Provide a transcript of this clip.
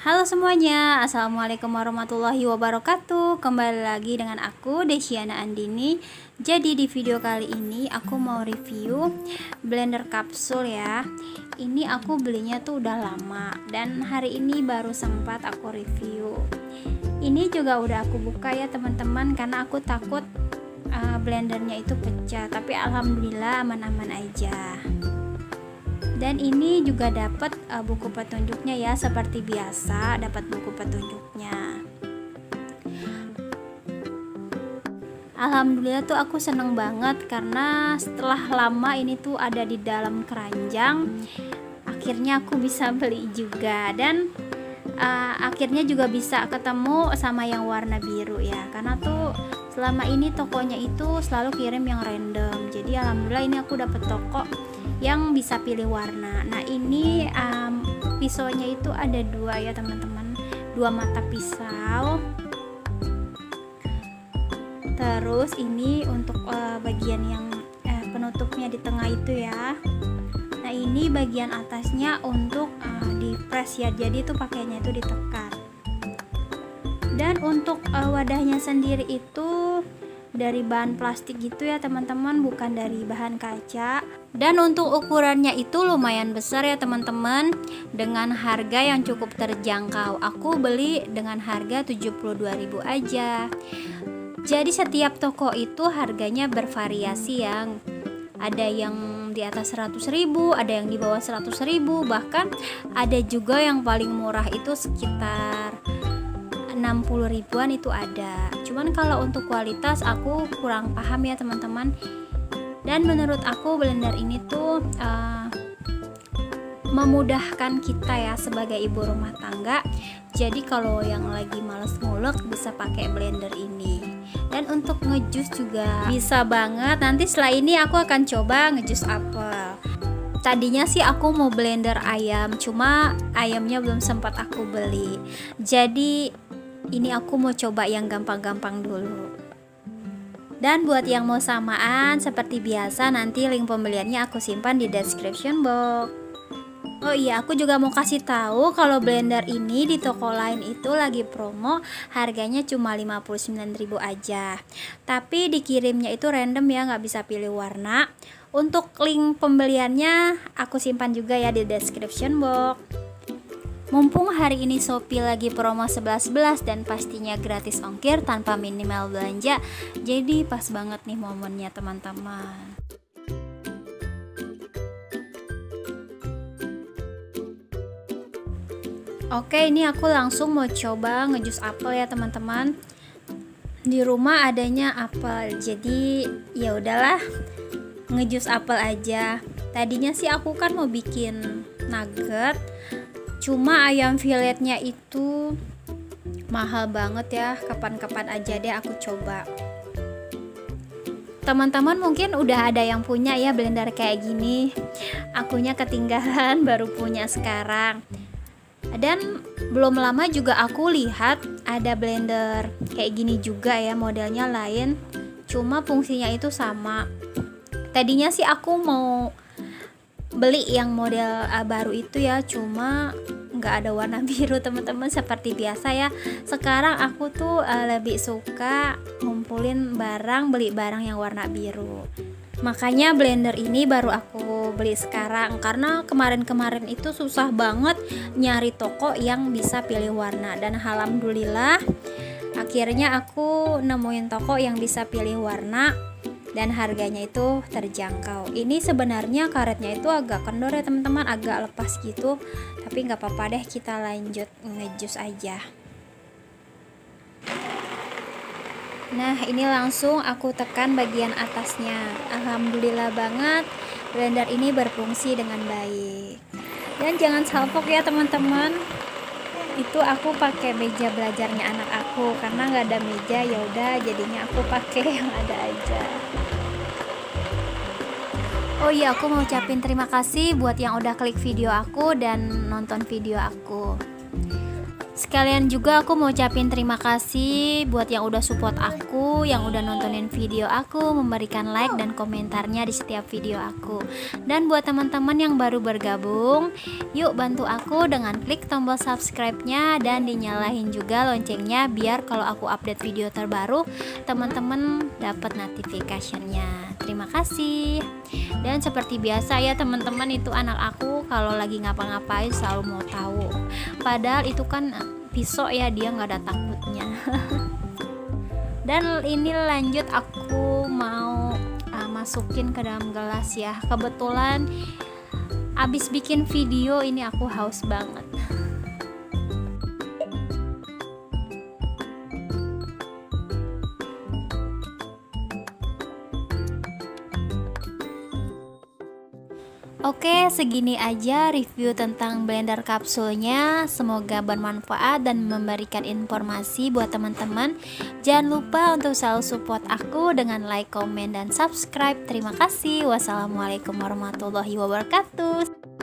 Halo semuanya, Assalamualaikum warahmatullahi wabarakatuh. Kembali lagi dengan aku, Desiana Andini. Jadi di video kali ini aku mau review blender kapsul ya. Ini aku belinya tuh udah lama dan hari ini baru sempat aku review. Ini juga udah aku buka ya teman-teman, karena aku takut blendernya itu pecah. Tapi alhamdulillah aman-aman aja. Dan ini juga dapat buku petunjuknya ya, seperti biasa dapat buku petunjuknya. Alhamdulillah tuh aku seneng banget karena setelah lama ini tuh ada di dalam keranjang, akhirnya aku bisa beli juga. Dan akhirnya juga bisa ketemu sama yang warna biru ya, karena tuh selama ini tokonya itu selalu kirim yang random. Jadi alhamdulillah ini aku dapet toko yang bisa pilih warna. Nah ini pisaunya itu ada dua ya teman-teman, dua mata pisau. Terus ini untuk bagian yang penutupnya di tengah itu ya. Nah ini bagian atasnya untuk di press ya, jadi itu pakainya itu ditekan. Dan untuk wadahnya sendiri itu dari bahan plastik gitu ya teman-teman, bukan dari bahan kaca. Dan untuk ukurannya itu lumayan besar ya teman-teman, dengan harga yang cukup terjangkau. Aku beli dengan harga 72.000 aja. Jadi setiap toko itu harganya bervariasi ya. Ada yang di atas 100.000, ada yang di bawah 100.000, bahkan ada juga yang paling murah itu sekitar 60 ribuan itu ada. Cuman kalau untuk kualitas aku kurang paham ya teman-teman. Dan menurut aku blender ini tuh memudahkan kita ya sebagai ibu rumah tangga. Jadi kalau yang lagi males ngulek bisa pakai blender ini. Dan untuk ngejus juga bisa banget. Nanti setelah ini aku akan coba ngejus apel. Tadinya sih aku mau blender ayam, cuma ayamnya belum sempat aku beli. Jadi ini aku mau coba yang gampang-gampang dulu. Dan buat yang mau samaan, seperti biasa nanti link pembeliannya aku simpan di description box. Oh iya, aku juga mau kasih tahu kalau blender ini di toko lain itu lagi promo, harganya cuma 59.000 aja. Tapi dikirimnya itu random ya, nggak bisa pilih warna. Untuk link pembeliannya aku simpan juga ya di description box. Mumpung hari ini Shopee lagi promo 11.11 dan pastinya gratis ongkir tanpa minimal belanja, jadi pas banget nih momennya teman-teman. Oke, ini aku langsung mau coba ngejus apel ya teman-teman. Di rumah adanya apel, jadi ya udahlah ngejus apel aja. Tadinya sih aku kan mau bikin nugget, cuma ayam filletnya itu mahal banget ya. Kapan-kapan aja deh aku coba. Teman-teman mungkin udah ada yang punya ya blender kayak gini. Akunya ketinggalan, baru punya sekarang. Dan belum lama juga aku lihat ada blender kayak gini juga ya, modelnya lain, cuma fungsinya itu sama. Tadinya sih aku mau beli yang model baru itu ya, cuma nggak ada warna biru teman-teman, seperti biasa ya. Sekarang aku tuh lebih suka ngumpulin barang, beli barang yang warna biru. Makanya blender ini baru aku beli sekarang, karena kemarin-kemarin itu susah banget nyari toko yang bisa pilih warna. Dan alhamdulillah akhirnya aku nemuin toko yang bisa pilih warna dan harganya itu terjangkau. Ini sebenarnya karetnya itu agak kendor ya teman-teman, agak lepas gitu, tapi nggak apa-apa deh, kita lanjut ngejus aja. Nah ini langsung aku tekan bagian atasnya. Alhamdulillah banget blender ini berfungsi dengan baik. Dan jangan salfok ya teman-teman, itu aku pakai meja belajarnya anak aku, karena nggak ada meja ya udah jadinya aku pakai yang ada aja. Oh iya, aku mau ucapin terima kasih buat yang udah klik video aku dan nonton video aku. Sekalian juga aku mau ucapin terima kasih buat yang udah support aku, yang udah nontonin video aku, memberikan like dan komentarnya di setiap video aku. Dan buat teman-teman yang baru bergabung, yuk bantu aku dengan klik tombol subscribe-nya dan dinyalain juga loncengnya biar kalau aku update video terbaru teman-teman dapat notification-nya. Terima kasih. Dan seperti biasa ya teman-teman, itu anak aku kalau lagi ngapa-ngapain selalu mau tahu. Padahal itu kan pisau ya, dia nggak ada takutnya. Dan ini lanjut aku mau masukin ke dalam gelas ya. Kebetulan abis bikin video ini aku haus banget. Oke, segini aja review tentang blender kapsulnya. Semoga bermanfaat dan memberikan informasi buat teman-teman. Jangan lupa untuk selalu support aku dengan like, komen, dan subscribe. Terima kasih. Wassalamualaikum warahmatullahi wabarakatuh.